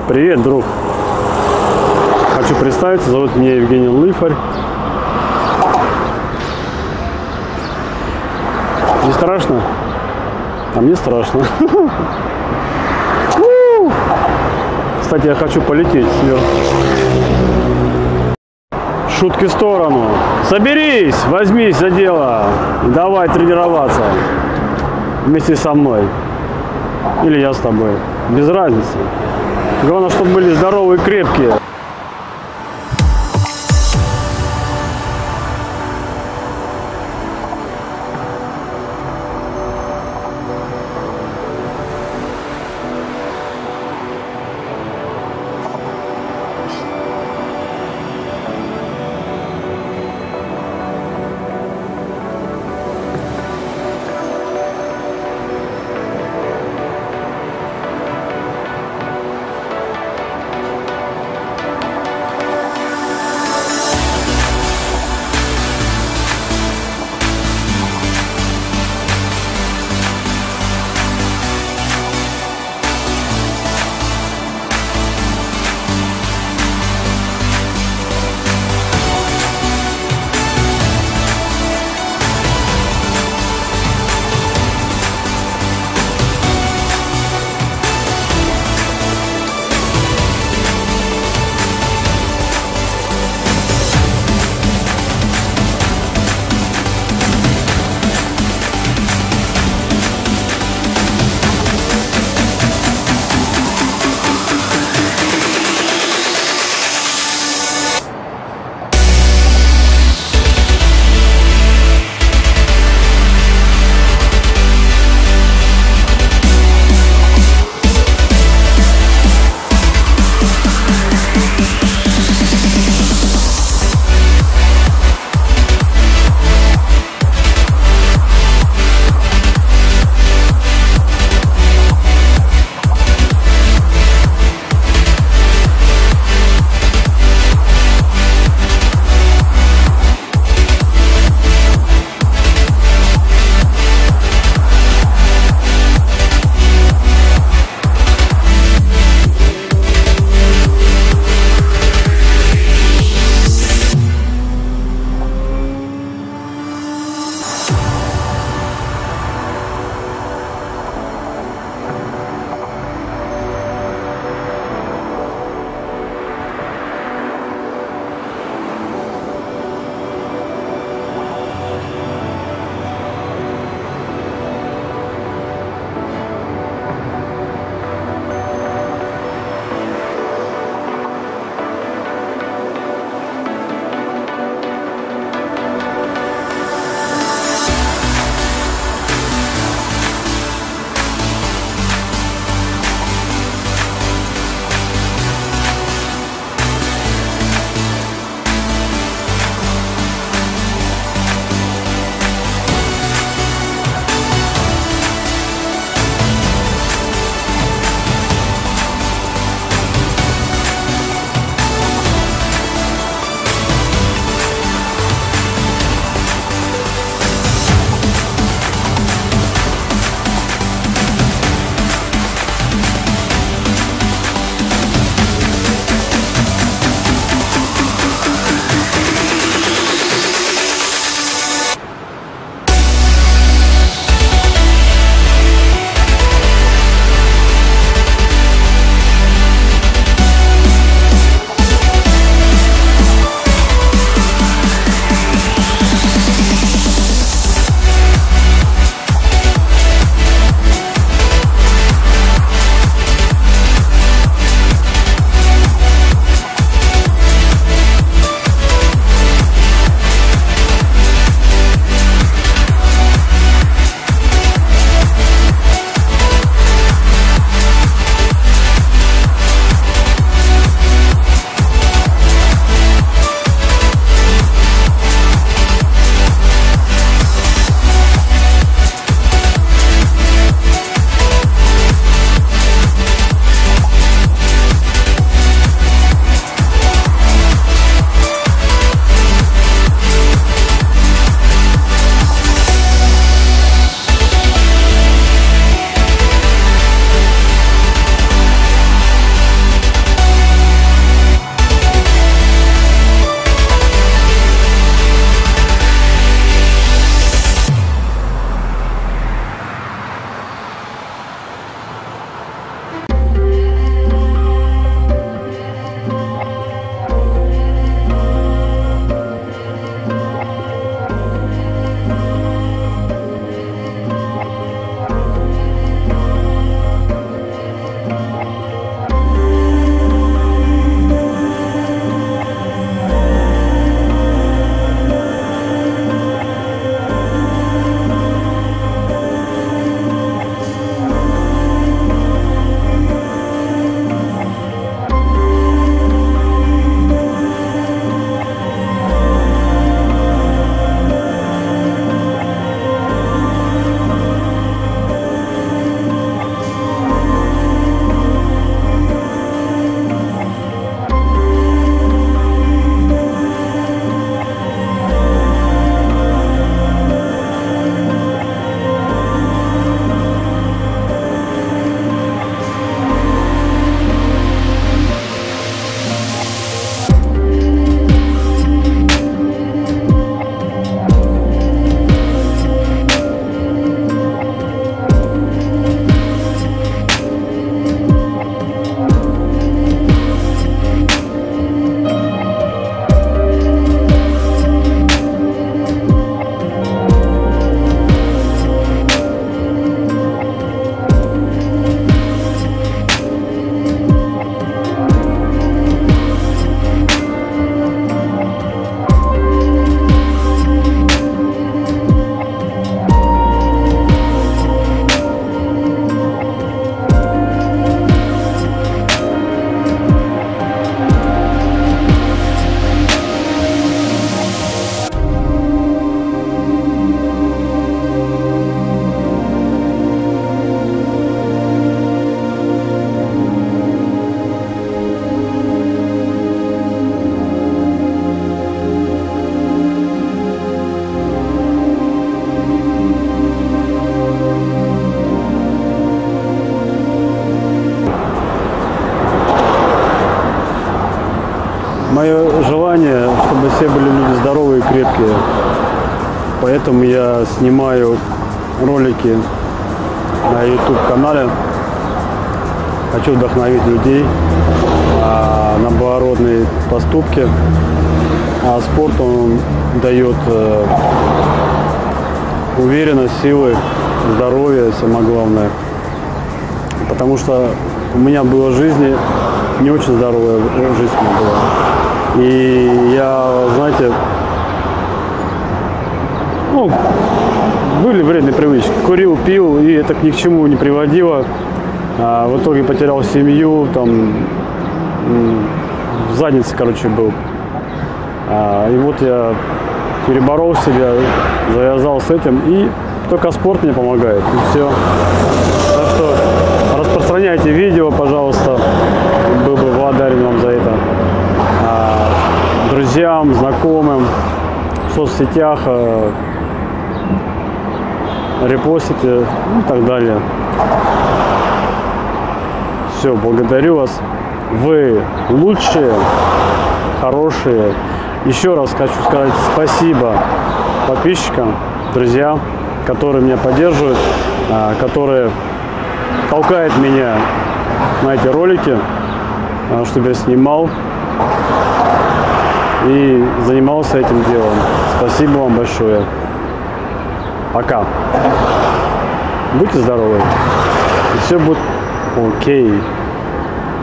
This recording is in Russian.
Привет, друг. Хочу представиться, зовут меня Евгений Лыфарь. Не страшно? А мне страшно. Кстати, я хочу полететь сверху. Шутки в сторону. Соберись, возьмись за дело. Давай тренироваться вместе со мной. Или я с тобой. Без разницы. Главное, чтобы были здоровые и крепкие. мое желание, чтобы все были люди здоровые и крепкие. Поэтому я снимаю ролики на YouTube-канале. Хочу вдохновить людей на благородные поступки. А спорт, он дает уверенность, силы, здоровье, самое главное. Потому что у меня была в жизни не очень здоровая жизнь была. И я, знаете, были вредные привычки. Курил, пил, и это ни к чему не приводило. В итоге потерял семью, там, в заднице, короче, был. И вот я переборол себя, завязал с этим, и только спорт мне помогает, и все. Так что распространяйте видео, пожалуйста, был бы благодарен вам за это. Друзьям, знакомым, в соцсетях, репостите и так далее. Все, благодарю вас. Вы лучшие, хорошие. Еще раз хочу сказать спасибо подписчикам, друзьям, которые меня поддерживают, которые толкают меня на эти ролики, чтобы я снимал и занимался этим делом. Спасибо вам большое. Пока. Будьте здоровы. И все будет окей.